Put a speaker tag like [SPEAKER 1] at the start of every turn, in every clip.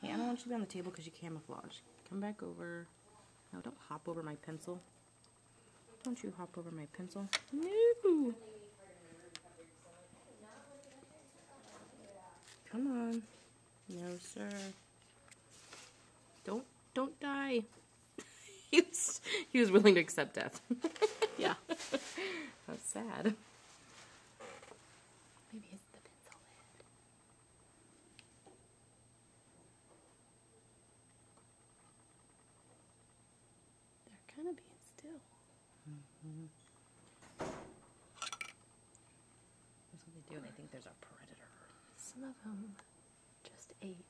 [SPEAKER 1] I don't want you to be on the table because you camouflage. Come back over. No, don't hop over my pencil. Don't you hop over my pencil. No! Come on. No, sir. Don't die. He was willing to accept death.
[SPEAKER 2] Yeah.
[SPEAKER 1] That's sad.
[SPEAKER 2] Maybe it's the pencil lid. They're kind of being still.
[SPEAKER 1] That's what they do. They think there's a predator.
[SPEAKER 2] Some of them just ate.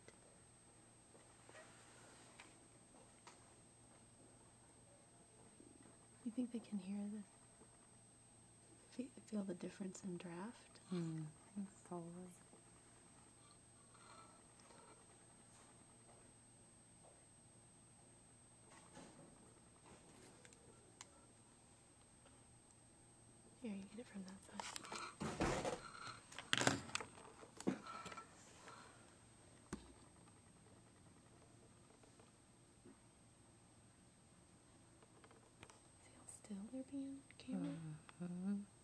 [SPEAKER 2] You think they can hear feel the difference in draft?
[SPEAKER 1] Probably.
[SPEAKER 2] Here, you get it from that side. See how still they're being, Cameron?